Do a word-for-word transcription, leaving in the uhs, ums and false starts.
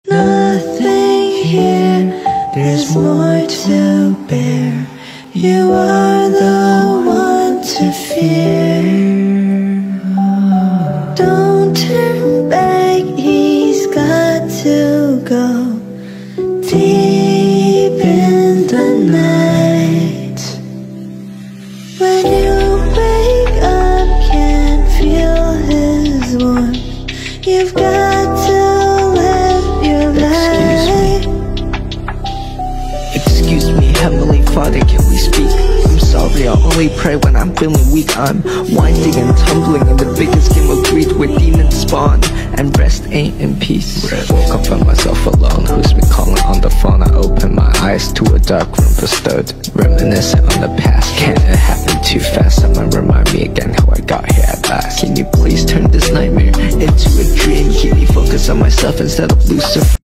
Nothing here, there's more to bear. You are the one to fear. Don't turn back, he's got to go deep in the night. When you wake up, can't feel his warmth. You've got to live your life. Excuse me, Heavenly Father, can we speak? I'm sorry, I only pray when I'm feeling weak. I'm winding and tumbling in the biggest game of greed where demons spawn and rest ain't in peace. Woke up from myself alone, who's been calling on the phone? I open my eyes to a dark room bestowed, reminiscing on the past. Can it happen too fast? Someone remind me again how I got here at last. Can you please turn this nightmare into a dream? Keep me focused on myself instead of Lucifer.